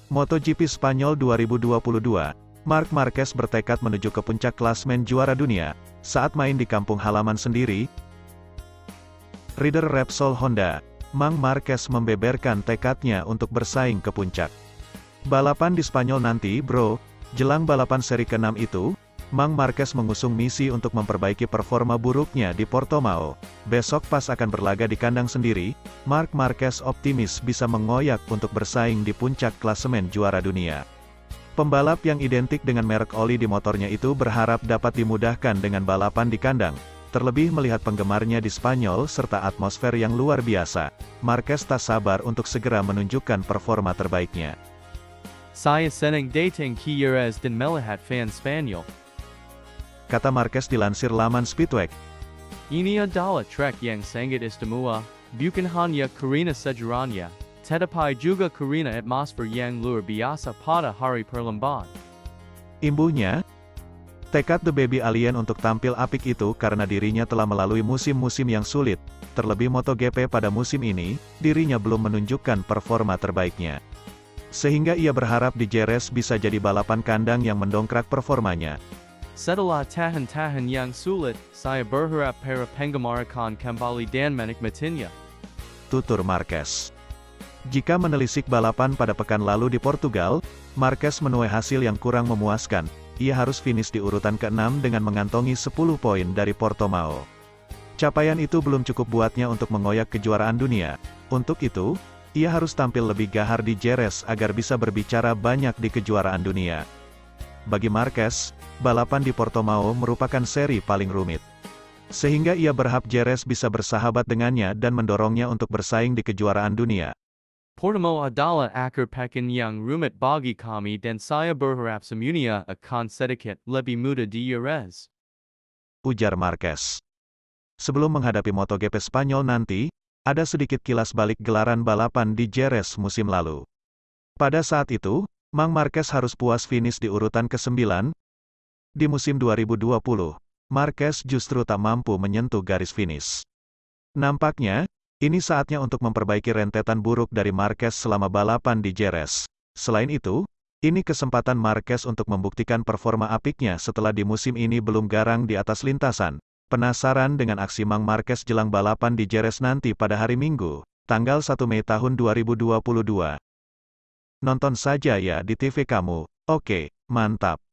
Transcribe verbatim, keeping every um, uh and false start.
MotoGP Spanyol dua ribu dua puluh dua, Marc Marquez bertekad menuju ke puncak klasmen juara dunia, saat main di kampung halaman sendiri. Rider Repsol Honda, Marc Marquez membeberkan tekadnya untuk bersaing ke puncak. Balapan di Spanyol nanti bro, jelang balapan seri keenam itu, Marc Marquez mengusung misi untuk memperbaiki performa buruknya di Portimao. Besok pas akan berlaga di kandang sendiri, Marc Marquez optimis bisa mengoyak untuk bersaing di puncak klasemen juara dunia. Pembalap yang identik dengan merek oli di motornya itu berharap dapat dimudahkan dengan balapan di kandang, terlebih melihat penggemarnya di Spanyol serta atmosfer yang luar biasa. Marquez tak sabar untuk segera menunjukkan performa terbaiknya. Saya senang datang ke Jerez dan melihat fan Spanyol, kata Marquez dilansir laman Speedweek. Ini adalah trek yang sangat istimewa, bukan hanya karena sejarahnya, tetapi juga karena atmosfer yang luar biasa pada hari perlombaan. Imbuhnya, tekad The Baby Alien untuk tampil apik itu karena dirinya telah melalui musim-musim yang sulit, terlebih MotoGP pada musim ini, dirinya belum menunjukkan performa terbaiknya. Sehingga ia berharap di Jerez bisa jadi balapan kandang yang mendongkrak performanya. Setelah tahan-tahan yang sulit, saya berharap para penggemar akan kembali dan menikmatinya, tutur Marquez. Jika menelisik balapan pada pekan lalu di Portugal, Marquez menuai hasil yang kurang memuaskan. Ia harus finish di urutan keenam dengan mengantongi sepuluh poin dari Portimao. Capaian itu belum cukup buatnya untuk mengoyak kejuaraan dunia. Untuk itu, ia harus tampil lebih gahar di Jerez agar bisa berbicara banyak di kejuaraan dunia. Bagi Marquez, balapan di Portimao merupakan seri paling rumit. Sehingga ia berharap Jerez bisa bersahabat dengannya dan mendorongnya untuk bersaing di kejuaraan dunia. Portimao adalah akhir pekan yang rumit bagi kami dan saya berharap semuanya akan sedikit lebih mudah di Jerez, ujar Marquez. Sebelum menghadapi MotoGP Spanyol nanti, ada sedikit kilas balik gelaran balapan di Jerez musim lalu. Pada saat itu, Marc Marquez harus puas finish di urutan kesembilan. Di musim dua ribu dua puluh, Marquez justru tak mampu menyentuh garis finish. Nampaknya, ini saatnya untuk memperbaiki rentetan buruk dari Marquez selama balapan di Jerez. Selain itu, ini kesempatan Marquez untuk membuktikan performa apiknya setelah di musim ini belum garang di atas lintasan. Penasaran dengan aksi Marc Marquez jelang balapan di Jerez nanti pada hari Minggu, tanggal satu Mei tahun dua ribu dua puluh dua? Nonton saja ya di T V kamu. Oke, mantap.